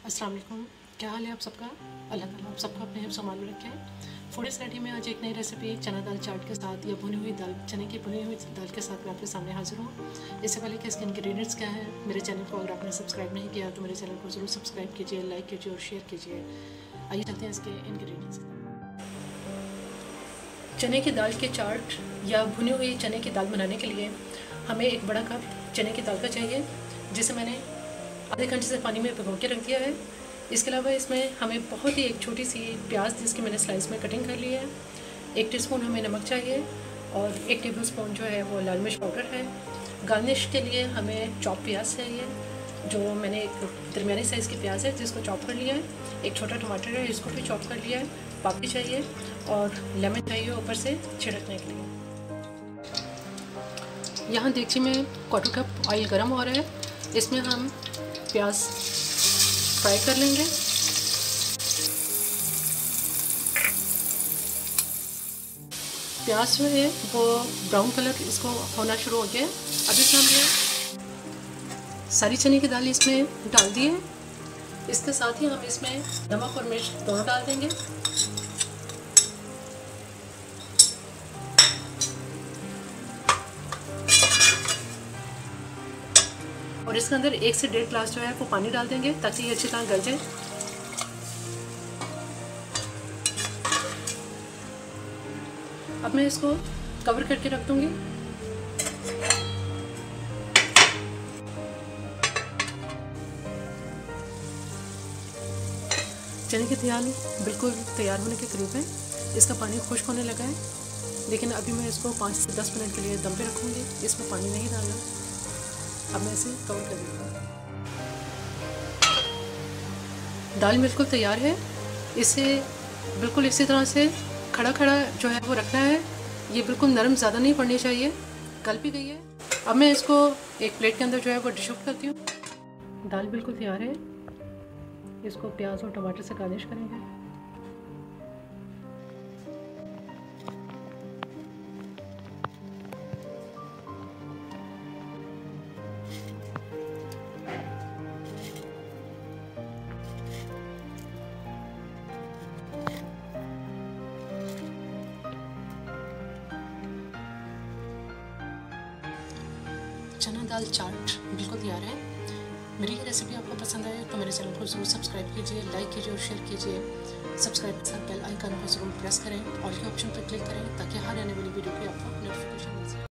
अस्सलाम वालेकुम। क्या हाल है आप सबका? अल्लाह ताला आप सबको अपने हिफ्ज़ अमान में रखें। फूड रेडी में आज एक नई रेसिपी चना दाल चाट के साथ या भुनी हुई दाल, चने की भुनी हुई दाल के साथ मैं आपके सामने हाजिर हूँ। इससे पहले कि इसके इंग्रेडिएंट्स क्या हैं, मेरे चैनल को अगर आपने सब्सक्राइब नहीं किया तो मेरे चैनल को ज़रूर सब्सक्राइब कीजिए, लाइक कीजिए और शेयर कीजिए। आइए चलते हैं इसके इंग्रेडिएंट्स। चने की दाल के चाट या भुनी हुई चने की दाल बनाने के लिए हमें एक बड़ा कप चने की दाल का चाहिए, जिसे मैंने आधे घंटे से पानी में भिगो के रख दिया है। इसके अलावा इसमें हमें बहुत ही एक छोटी सी प्याज जिसकी मैंने स्लाइस में कटिंग कर ली है, 1 टीस्पून हमें नमक चाहिए और 1 टेबलस्पून जो है वो लाल मिर्च पाउडर है। गार्निश के लिए हमें चॉप प्याज चाहिए, जो मैंने एक दरमियानी साइज़ की प्याज है जिसको चॉप कर लिया है। एक छोटा टमाटर है, इसको भी चॉप कर लिया है। पापड़ी चाहिए और लेमन चाहिए ऊपर से छिड़कने के लिए। यहाँ देखिए में 1/4 कप ऑयल गर्म हो रहा है, इसमें हम प्याज फ्राई कर लेंगे। प्याज जो है वो ब्राउन कलर इसको होना शुरू हो गया है। अब इसमें हमने सारी चने की दाल इसमें डाल दी है। इसके साथ ही हम इसमें नमक और मिर्च दोनों डाल देंगे। और इसके अंदर 1 से 1.5 गिलास जो है वो पानी डाल देंगे ताकि ये अच्छी तरह गल जाए। अब मैं इसको कवर करके रख दूंगी। चने की दाल बिल्कुल तैयार होने के करीब है। इसका पानी खुश्क होने लगा है, लेकिन अभी मैं इसको 5 से 10 मिनट के लिए दम पे रखूँगी। इसमें पानी नहीं डालना। अब मैं इसे कवर कर दूँगी। दाल बिल्कुल तैयार है। इसे बिल्कुल इसी तरह से खड़ा खड़ा जो है वो रखना है। ये बिल्कुल नरम ज़्यादा नहीं पड़नी चाहिए, गल भी गई है। अब मैं इसको एक प्लेट के अंदर जो है वो डिश आउट करती हूँ। दाल बिल्कुल तैयार है। इसको प्याज और टमाटर से गार्निश करेंगे। चना दाल चाट बिल्कुल तैयार है। मेरी ये रेसिपी आपको पसंद आए तो मेरे चैनल को ज़रूर सब्सक्राइब कीजिए, लाइक कीजिए और शेयर कीजिए। सब्सक्राइब के साथ बेल आइकन को ज़रूर प्रेस करें, ऑल के ऑप्शन पर क्लिक करें ताकि हर आने वाली वीडियो की आपको नोटिफिकेशन मिल सके।